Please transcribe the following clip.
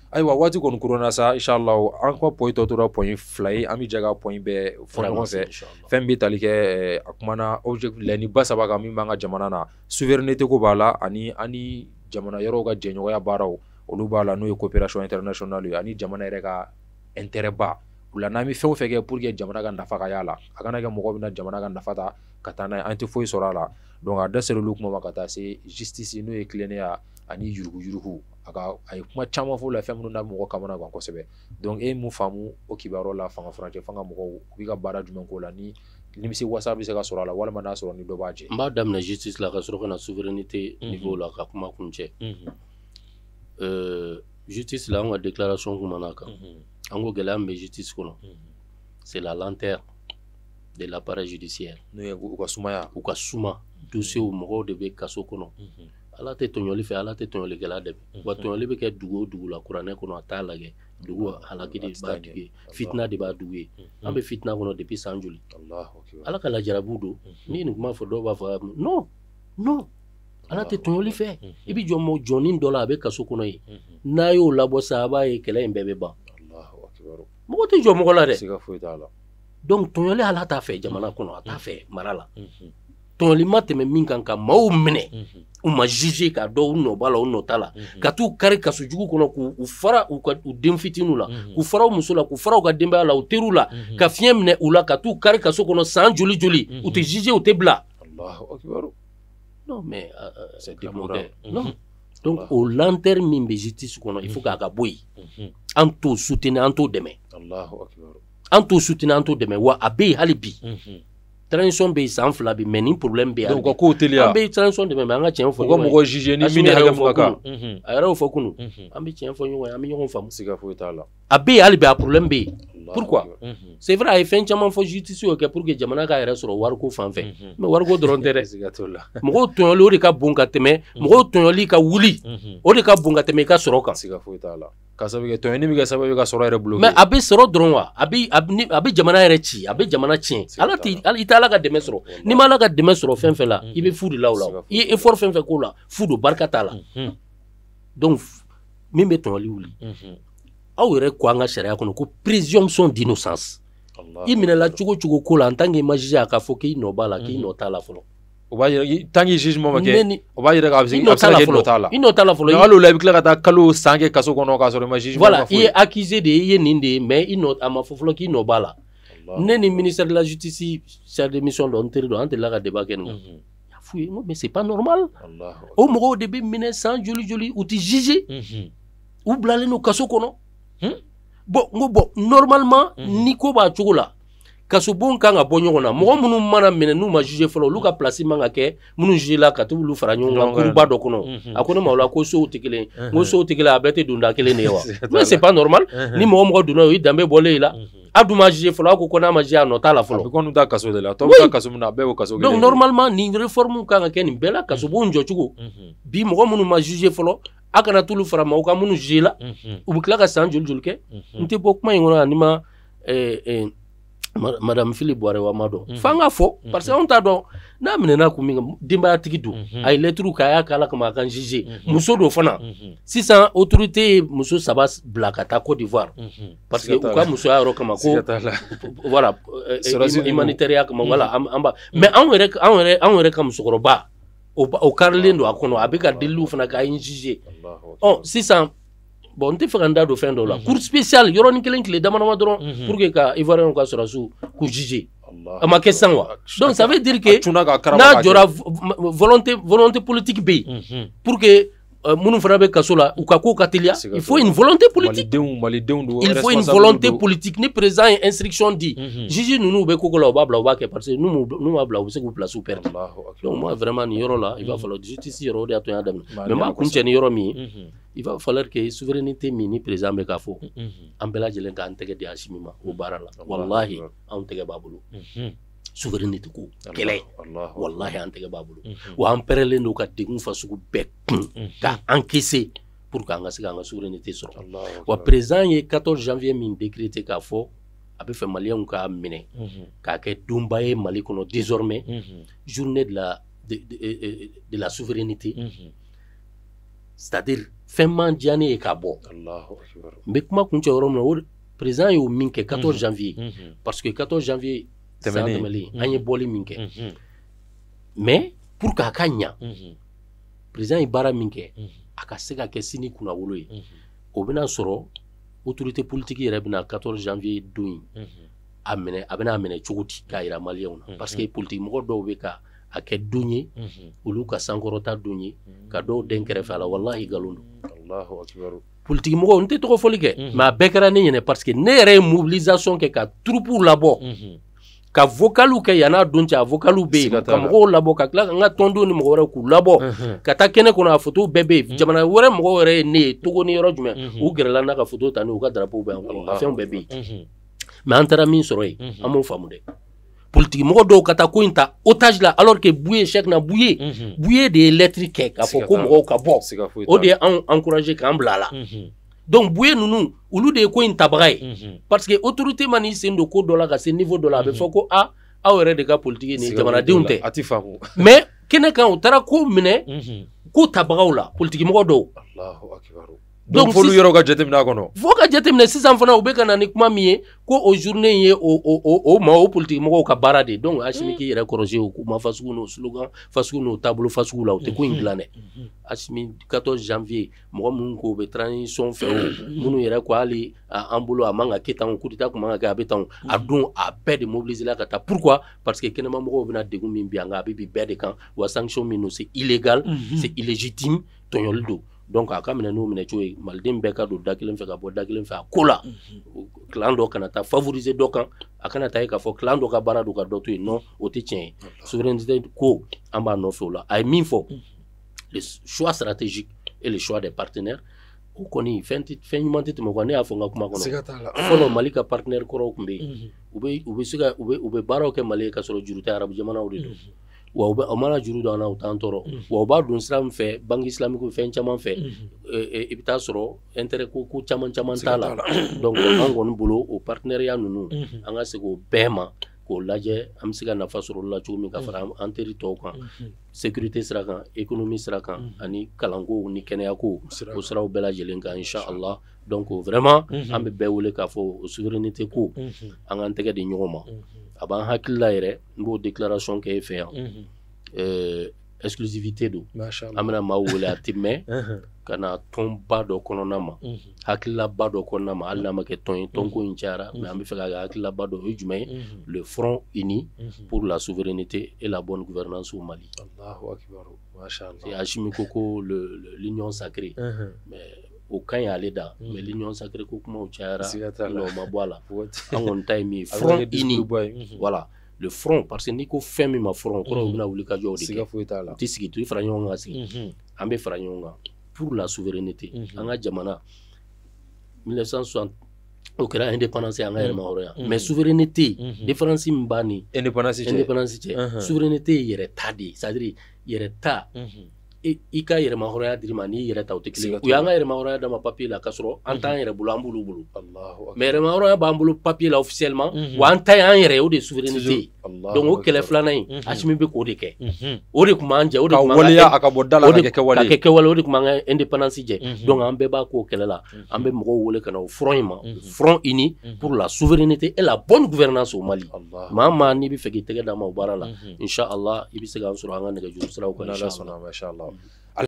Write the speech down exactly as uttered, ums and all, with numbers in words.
ayiwa waati kɔni kuruna sa inshallah an ka point tɔ tora point fila ye an bɛ jɛ ka point bɛɛ fɔ ɲɔgɔn fɛ fɛn bɛ tali kɛ a kumana objectif laɲini ba saba kan min b'an ka jamana na souveraineté ko b'a la ani ani jamana yɔrɔw ka jɛɲɔgɔnya baaraw olu b'a la n'o ye coopération internationale ye ani jamana yɛrɛ ka intérêt ba o la n'an bɛ fɛn o fɛn kɛ pour que jamana ka nafa ka y'a la a kana kɛ mɔgɔ bɛ na jamana ka nafa ta ka taa n'a ye an tɛ foyi sɔrɔ a la donc a da ser'olu kuma ma ka taa se justice n'o ye tilennenya ani yuruguyurugu a ka a ye kuma caman fɔ o la fɛn minnu na mɔgɔ kamana gan kosɛbɛ donc e ye mun faamu o kibaruyaw la fanga furancɛ fanga mɔgɔw u bɛ ka baara jumɛn k'o la ni nimisi wasa bɛ se ka sɔrɔ a la walima n'a sɔrɔ ni dɔ b'a jɛ. n b'a daminɛ justice la ka sɔrɔ ka na souveraineté niveau la ka kuma kun cɛ justice la an ka déclaration kumana kan an ko gɛlɛya min bɛ justice kɔnɔ c'est la lenteur de l'appareil judiciaire n'o ye u ka sumaya u ka suma dossier mɔgɔw de bɛ kaso kɔnɔ ala tɛ tɔɲɔli fɛ ala tɛ tɔɲɔlikɛla dɛmɛ wa tɔɲɔli bɛ kɛ dugu o dugu la kuranɛ kɔnɔ a t'a lajɛ dugu halaki de b'a dugu ye fitina de b'a dugu ye an bɛ fitina kɔnɔ depuis san joli ala ka lajarabiw don ni nin kuma fɔ dɔw b'a fɔ non non ala tɛ tɔɲɔli fɛ i bɛ jɔ mɔ jɔnin dɔ la a bɛ kaso kɔnɔ ye n'a y'o labɔ sa a b'a ye kɛlɛ in bɛɛ bɛ ban mɔgɔ tɛ jɔ mɔgɔ la dɛ donc tɔɲɔli ala t'a fɛ jamana kɔnɔ a t'a fɛ mara la tɔɲɔli ma tɛmɛ min kan ka maaw minɛ u ma juger k'a dɔn u nɔ b'a la u nɔ t'a la ka t'u kari kaso jugu kɔnɔ k'u fara u ka u den fitininw la k'u fara u muso la k'u fara u ka denbaya la u teriw la ka fiɲɛ minɛ u la ka t'u kari kaso kɔnɔ san joli joli u tɛ juger u tɛ bila non mais c'est démodé non donc o lenteur min bɛ justice kɔnɔ il faut k'a ka bɔ yen an t'o soutenir an t'o dɛmɛ an t'o soutenir an t'o dɛmɛ wa a bɛ yen hali bi transition bɛ yen san fila bi mais ni problème bɛ yen donc ko teliya an bɛ transition dɛmɛ mais an ka tiɲɛ fɔ ɲɔgɔn ye u ka mɔgɔ juger ni min hakɛ mun ka kan a yɛrɛ y'o fɔ kunun an bɛ tiɲɛ fɔ ɲɔgɔn ye an bɛ ɲɔgɔn faamu siga foyi t'a la a bɛ yen hali bi a problème bɛ yen pourquoi c'est vrai a ye fɛn caman fɔ justice y'o kɛ pour que jamana ka yɛrɛ sɔrɔ wariko fan fɛ mais wariko dɔrɔn tɛ dɛ mɔgɔw tɔɲɔli o de ka bon ka tɛmɛ mɔgɔw tɔɲɔli ka wuli o de ka bon ka tɛmɛ i ka sɔrɔ kan siga foyi t'a la ka sababu kɛ tɔɲɔni bɛ kɛ sababu ka sɔrɔ yɛrɛ bloqué mais a bɛ sɔrɔ dɔrɔn wa a bɛ a bɛ jamana yɛrɛ ci a bɛ jamana tiɲɛ ala tɛ i tɛ ala ka dɛmɛ sɔrɔ n'i ma ala ka dɛmɛ sɔrɔ fɛn fɛn la i bɛ fu de la o la i ye effort fɛn fɛn k'o la fu don barika t'a la donc min bɛ tɔɲɔli wuli aw yɛrɛ ko an ka sariya kɔnɔ ko présomption d'innocence i minɛla cogo cogo ko la en tant que ma juge a k'a fɔ k'i nɔ b'a la k'i nɔ t'a la fɔlɔ o b'a yira tant que jugement ma kɛ o b'a yira k'a bɛ se ka kɛ nɔ t'a la i nɔ t'a la fɔlɔ hali o la i bɛ tila ka taa kalo san kɛ kaso kɔnɔ k'a sɔrɔ i ma jugement voilà i ye accusé de ye i ye nin de ye mais i nɔ a ma fɔ fɔlɔ k'i nɔ b'a la ne ni ministère de la justice chargé de mission dɔ n teri dɔ an delila ka débat kɛ nin kan y'a f'u ye n ko mais c'est pas normal o mɔgɔw de bɛ minɛ san joli joli u tɛ juger u bilalen don kaso kɔnɔ bon n ko bon normalement ni ko b'a cogo la kaso bon kan ka bɔ ɲɔgɔn na mɔgɔ minnu mana minɛ n'u ma juger fɔlɔ olu ka place man ka kɛ minnu juger la ka t'olu fara ɲɔgɔn kan kuruba dɔ kɔnɔ a ko ne ma o la ko sow tɛ kelen n ko sow tɛ kelen a bɛɛ tɛ donda kelen de ye wa mais c'est pas normal ni mɔgɔ mɔgɔ donna o ye danbe bɔlen ye la a dun ma juger fɔlɔ a ko ko n'a ma juger a nɔ t'a la fɔlɔ a bɛ kɔni taa kaso de la tɔw bɛ taa kaso min na a bɛɛ y'o kaso kelen donc normalement nin réforme kan ka kɛ nin bɛɛ la kaso bon jɔ cogo bi mɔgɔ minnu ma juger fɔlɔ a kana t'olu fara ma o ka minnu juger la u bɛ tila ka san joli joli kɛ n tɛ bɔ kuma in kɔnɔ ani ma madame Philippe Boire wa ma dɔn f'an ka fɔ parce que anw t'a dɔn n'a minɛna kun min kan denbayatigi don a ye lettre k'a y'a k'a la kama a kan juger muso don fana sisan autorité ye muso saba bila ka taa Côte d'Ivoire parce que u ka musoya yɔrɔ kama ko voilà humanitaire kama voilà an ba mais anw yɛrɛ anw yɛrɛ anw yɛrɛ ka musokɔrɔba o karilen don a kɔnɔ a bɛ ka deliliw fana k'a ye juger ɔ sisan bon n tɛ fɛ ka n da don fɛn dɔw la cour spéciale yɔrɔnin kelen tile dama dama dɔrɔn pour que ka ivoirien ka sɔrɔsiw k'u juger a ma kɛ sisan wa donc ça veut dire que n'a jɔra volonté volonté politique bɛ yen pour que minnu fana bɛ kaso la u ka ko ka teliya il faut une volonté politique il faut une volonté politique ni président ye instruction di juge ninnu bɛ koko la u b'a bila u b'a kɛ parce que n'u m'a bila u bɛ se k'u place perdre donc moi vraiment nin yɔrɔ la il va falloir justice yɔrɔ o de y'a to n y'a daminɛ mais n b'a kun cɛ ni yɔrɔ min ye il va falloir que souveraineté min ni président bɛ k'a fɔ an bɛɛ lajɛlen k'an tɛgɛ di Asimi ma o baara la walahi anw tɛgɛ b'a bolo souveraineté ko kɛlɛ walahi an tɛgɛ b'a bolo wa an pɛrɛlen don ka degun fasugu bɛɛ kun ka encaisser pour que an ka se k'an ka souveraineté sɔrɔ wa président ye quatorze janvier min décrété k'a fɔ a bɛ fɛ maliyɛnw k'a minɛ k'a kɛ donba ye Mali kɔnɔ désormais journée de la de de de la souveraineté c'est-à-dire fɛn man diya ne ye ka bɔ n bɛ kuma kuncɛ yɔrɔ min na o président y'o min kɛ quatorze janvier parce que quatorze janvier san tɛmɛlen an ye bɔli min kɛ mais pour k'a ka ɲa président ye baara min kɛ a ka se ka kɛ sini kunnawolo ye o bɛna sɔrɔ autorité politique yɛrɛ bɛna quatorze janvier don in a minɛ a bɛna minɛ cogo di k'a yira maliyɛnw na parce que politique mɔgɔ dɔw bɛ ka a kɛ don ye olu ka sankɔrɔta don ye ka dɔw den kɛrɛfɛ a la wallahi nkalon don politique mɔgɔw n tɛ tɔgɔ fɔli kɛ mais a bɛɛ kɛra ne ɲɛna parce que ne yɛrɛ ye mobilisation kɛ ka troupe labɔ ka vocalu kɛ yan'a don cɛ a vocalu bɛ yen ka mɔgɔw labɔ ka tila ka n ka tɔndenw ni mɔgɔ wɛrɛ k'u labɔ ka taa kɛnɛ kɔnɔ a photo bɛɛ bɛ yen jamana wɛrɛ mɔgɔw yɛrɛ ye ne ye Togo ni yɔrɔ jumɛn u gɛrɛla n'a ka photo ta ni u ka drapeau bɛ yan kɔnɔ a fɛnw bɛɛ bɛ yen mais an taara min sɔrɔ yen an m'o faamu dɛ politique mɔgɔ dɔw ka taa ko in ta otage la alors que Bouye Cheikh na Bouye Bouye de ye lettre kɛ k'a fɔ ko mɔgɔw ka bɔ o de ye anw encourager k'an bila a la donc Bouye ninnu olu de ye ko in tabaga ye parce que autorité ma n'i sen don ko dɔ la ka se niveau dɔ la a bɛ fɔ ko a aw yɛrɛ de ka politique ni jamanadenw tɛ mais kɛnɛ kan u taara ko minɛ ko tabagaw la politique mɔgɔ dɔw donc folu yɔrɔ ka jateminɛ kɔnɔ fo ka jateminɛ sisan fana u bɛ ka na ni kuma min ye ko o journée ye o o o ma o politique mɔgɔw ka baara de donc Asimi k'i yɛrɛ kɔrɔsi o kuma fasugu n'o slogan fasugu n'o taabolo fasugu la o tɛ ko in dilan dɛ Asimi quatorze janvier mɔgɔ minnu ko u bɛ transition fɛ o minnu yɛrɛ ko hali an bolo a man ka kɛ tan coup d'état kun man ka kɛ a bɛ tan a don a bɛɛ de mobiliser la ka taa pourquoi parce que kɛnɛma mɔgɔw bɛna degun min bi an kan a bɛ bi bɛɛ de kan wa sanction min don c'est illégal c'est illégitime tɔɲɔli don donc a ka minɛ n'o minɛ cogo ye maliden bɛɛ ka don da kelen fɛ ka bɔ da kelen fɛ a ko la clan dɔ kana taa favoriser dɔ kan a kana taa ye k'a fɔ clan dɔ ka baara don ka dɔ to yen non o tɛ tiɲɛ ye souveraineté ko an b'a nɔfɛ o la a ye min fɔ le choix stratégique et le choix des partenaires o kɔni fɛn fɛn ɲuman tɛ tɛmɛ o kan ne y'a fɔ n ka kuma kɔnɔ fɔlɔ Mali ka partenaire kɔrɔw tun bɛ yen u bɛ u bɛ se ka u bɛ u bɛ baaraw kɛ Mali ye ka sɔrɔ juru tɛ arabu jamanaw de don wa u mana juru don an na u t'an tɔɔrɔ wa u b'a don sira min fɛ banque islamique fɛn caman fɛ i bɛ taa sɔrɔ intérêt ko ko caman caman t'a la donc an kɔni bolo o partenariat ninnu an ka segin o bɛɛ ma k'o lajɛ an bɛ se ka nafa sɔrɔ o la cogo min ka fara an teri tɔw kan sécurité sira kan économie sira kan ani kalanko ni kɛnɛyako o siraw bɛɛ lajɛlen kan inchallah donc vraiment an bɛ bɛɛ wele k'a fɔ o souveraineté ko an k'an tɛgɛ di ɲɔgɔn ma a b'an hakili la yɛrɛ n b'o déclaration kɛ e fɛ yan exclusivité don an bɛna maaw wele a tɛ mɛn ka na tɔnba dɔ kɔnɔna ma hakililaba dɔ kɔnɔna ma hali n'a ma kɛ tɔn ye tɔnko in cayara mais an bɛ fɛ ka kɛ hakililaba dɔ o ye jumɛn ye le front uni pour la souveraineté et la bonne gouvernance au Mali c'est Asimi ko ko l'union sacrée mais o kan y'ale da mais l'union sacrée ko kumaw cayara o ma bɔ a la an kɔni ta ye min ye front uni voilà le front parce que n'i ko fɛn min ma front kɔrɔ u bɛna wuli ka jɔ o de kɛ u tɛ sigi to i fara ɲɔgɔn kan sigi an bɛ fara ɲɔgɔn kan pour la souveraineté an ka jamana mille neuf cent soixante o kɛra indépendance an ka yɛrɛma hɔrɔnya mais souveraineté différence min b'a ni indépendance cɛ souveraineté ye yɛrɛ ta de ye c'est à dire yɛrɛ ta i ka yɛrɛma hɔrɔnya dir'i ma n'i yɛrɛ ta o tɛ kelen ye u y'an ka yɛrɛma hɔrɔnya d'a ma papier la k'a sɔrɔ an t'an yɛrɛ bolo an b'olu bolo mais yɛrɛma hɔrɔnya b'an bolo papier la officiellement wa an ta ye an yɛrɛ ye o de ye souveraineté ye donc o kɛlɛ filanan in Asimi bɛ k'o de kɛ o de tun b'an jɛ o de tun b'an ka ka bɔ da la ka kɛ kɛwale ka kɛ kɛwale o de tun b'an ka indépendance jɛ donc an bɛɛ b'a k'o kɛlɛ la an bɛ mɔgɔw wele ka na o front in ma front uni pour la souveraineté et la bonne gouvernance au Mali maa maa n'i bɛ fɛ k'i tɛgɛ d'a ma o baara la inchallah i bɛ se k'an sɔrɔ an ka nɛgɛjuru siraw kan inchallah